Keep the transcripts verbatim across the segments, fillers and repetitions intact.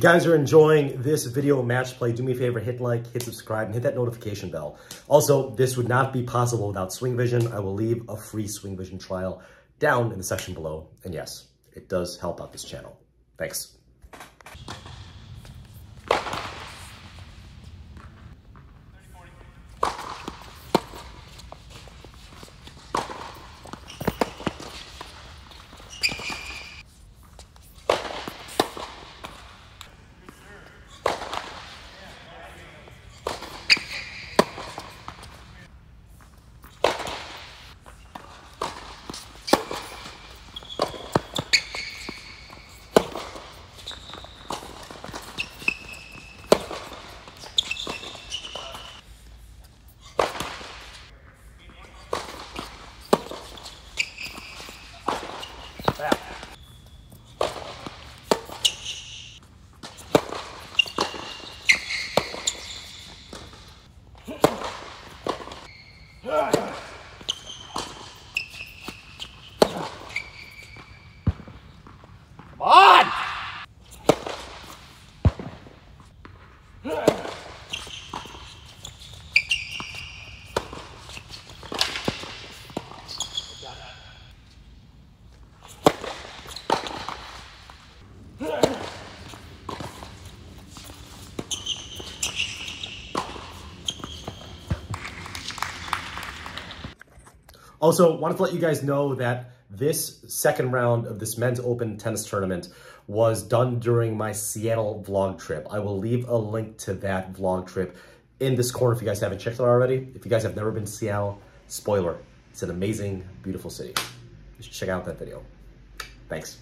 guys are enjoying this video match play, do me a favor, hit like, hit subscribe, and hit that notification bell. Also, this would not be possible without Swing Vision. I will leave a free Swing Vision trial down in the section below. And yes, it does help out this channel. Thanks. Also, wanted to let you guys know that this second round of this men's open tennis tournament was done during my Seattle vlog trip. I will leave a link to that vlog trip in this corner if you guys haven't checked it out already. If you guys have never been to Seattle, spoiler, it's an amazing, beautiful city. You should check out that video. Thanks.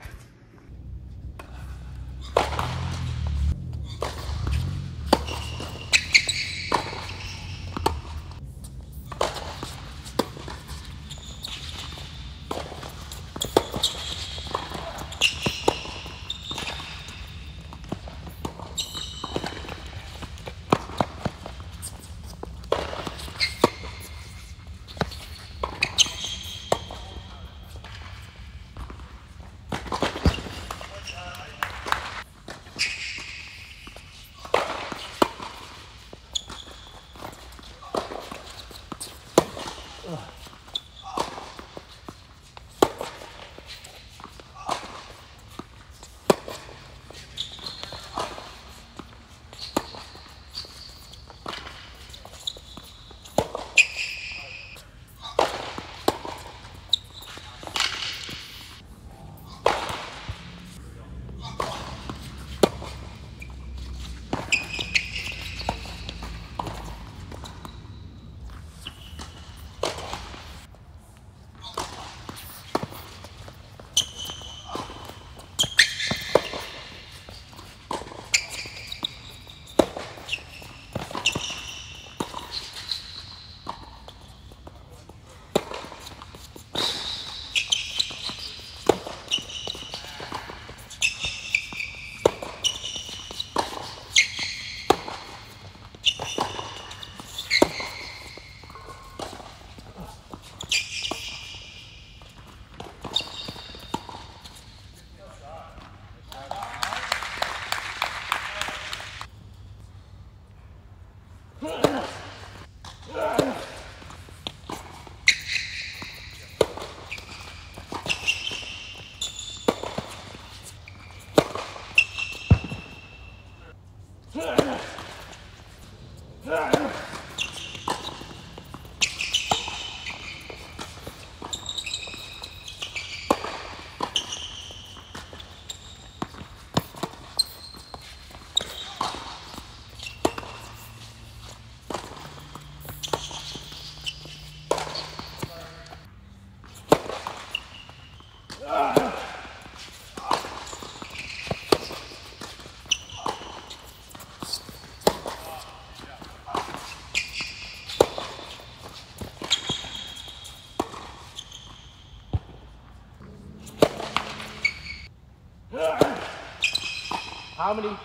How many?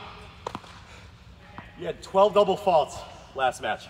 You had twelve double faults last match.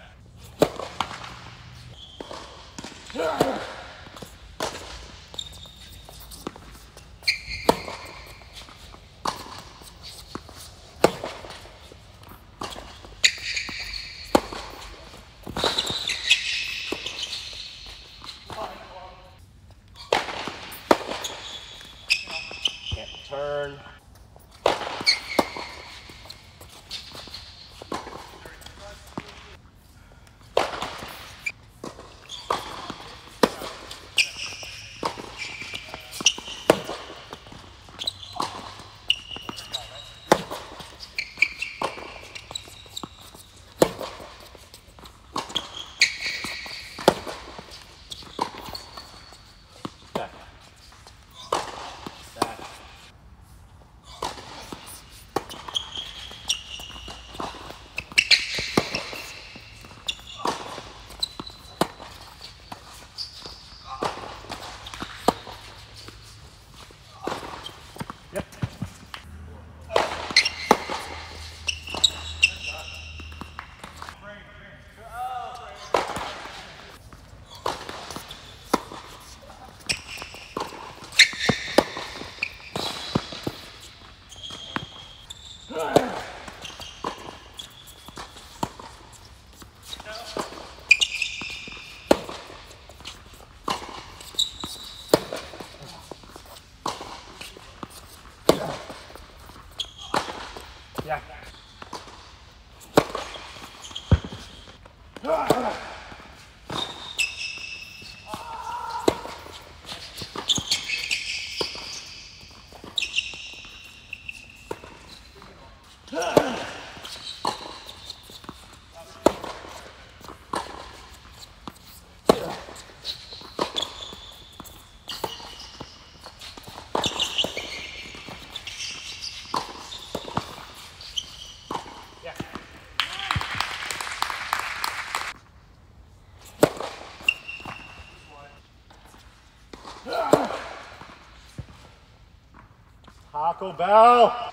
Taco Bell.